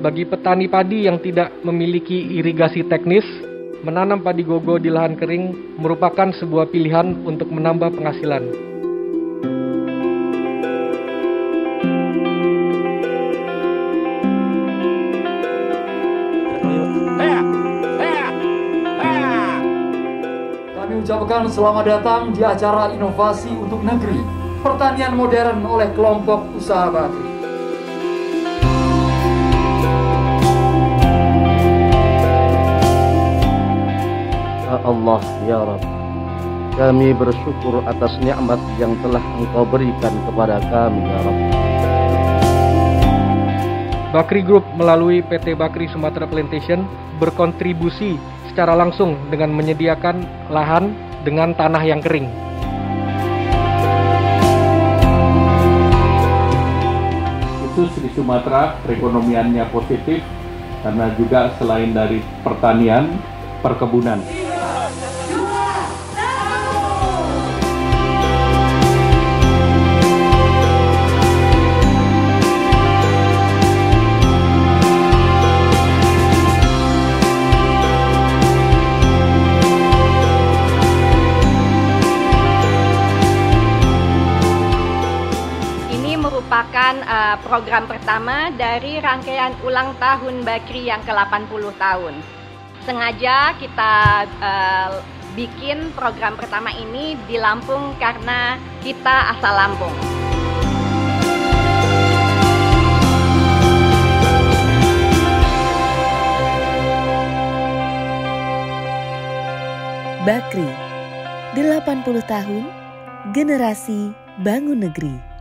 Bagi petani padi yang tidak memiliki irigasi teknis, menanam padi gogo di lahan kering merupakan sebuah pilihan untuk menambah penghasilan. Kami ucapkan selamat datang di acara inovasi untuk negeri, pertanian modern oleh kelompok usaha Bakri. Ya Allah, ya Rabb, kami bersyukur atas nikmat yang telah Engkau berikan kepada kami, ya Rabb. Bakri Group melalui PT Bakri Sumatera Plantation berkontribusi secara langsung dengan menyediakan lahan dengan tanah yang kering. Khusus di Sumatera perekonomiannya positif karena juga selain dari pertanian, perkebunan. Merupakan program pertama dari rangkaian ulang tahun Bakri yang ke-80 tahun. Sengaja kita bikin program pertama ini di Lampung karena kita asal Lampung. Bakri, 80 tahun, generasi bangun negeri.